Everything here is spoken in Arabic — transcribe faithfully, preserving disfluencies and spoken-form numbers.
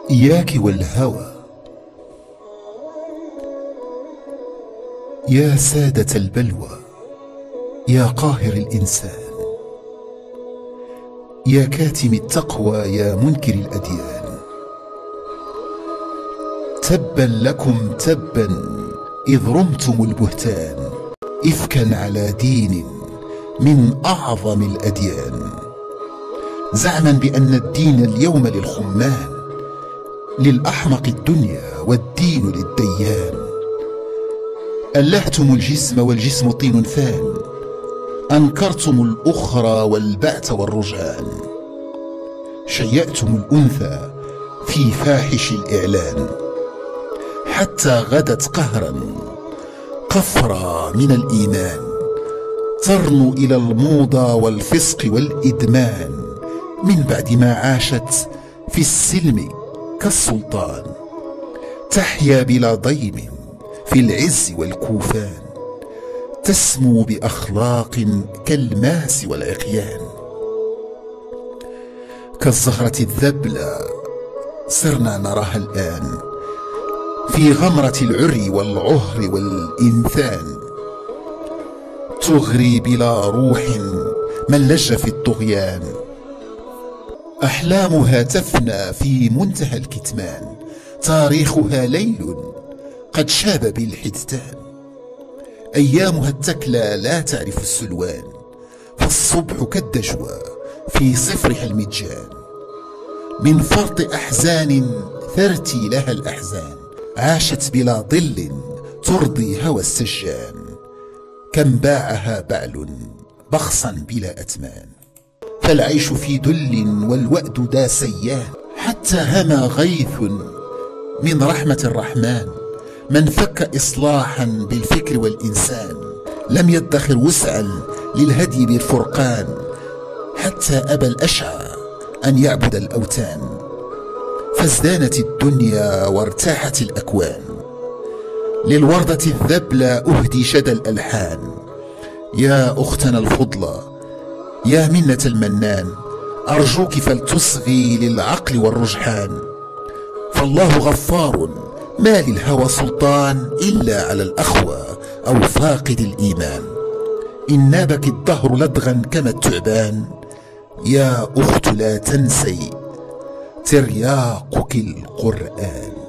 إياك والهوى. يا سادة البلوى، يا قاهر الإنسان، يا كاتم التقوى، يا منكر الأديان، تبا لكم تبا إذ رمتم البهتان إفكا على دين من أعظم الأديان، زعما بأن الدين اليوم للخمان، للأحمق الدنيا والدين للديان. ألهتم الجسم والجسم طين فان، أنكرتم الأخرى والبعث والرجعان، شيأتم الأنثى في فاحش الإعلان، حتى غدت قهرا قفرا من الإيمان، ترنو إلى الموضة والفسق والإدمان، من بعد ما عاشت في السلم كالسلطان، تحيا بلا ضيم في العز والكوفان، تسمو بأخلاق كالماس والعقيان، كالزهرة الذبلة صرنا نراها الآن، في غمرة العري والعهر والإنثان، تغري بلا روح من لج في الطغيان، أحلامها تفنى في منتهى الكتمان، تاريخها ليل قد شاب بالحدثان، أيامها التكلى لا تعرف السلوان، فالصبح كالدجوى في صفرها المجان، من فرط أحزان ثرتي لها الأحزان، عاشت بلا ظل ترضي هوى السجان، كم باعها بعل بخصا بلا أتمان، فالعيش في دل والوأد داسيان، حتى هما غيث من رحمة الرحمن، من فك إصلاحا بالفكر والإنسان، لم يدخر وسعا للهدي بالفرقان، حتى أبى الأشعى أن يعبد الأوثان، فازدانت الدنيا وارتاحت الأكوان، للوردة الذبلة أهدي شدى الألحان، يا أختنا الفضلى يا منة المنان، أرجوك فلتصغي للعقل والرجحان، فالله غفار ما للهوى سلطان إلا على الأخوة أو فاقد الإيمان، إن نابك الدهر لدغا كما التعبان، يا أخت لا تنسي ترياقك القرآن.